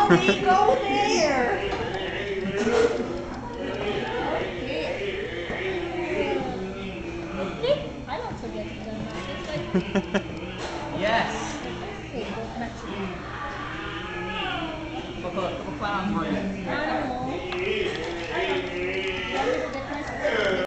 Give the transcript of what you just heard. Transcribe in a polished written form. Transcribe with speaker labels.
Speaker 1: Mommy, go there.
Speaker 2: I don't forget to do that.
Speaker 3: Yes.
Speaker 2: Okay, go back to you.
Speaker 3: Papaano mo yan?
Speaker 2: Ano mo?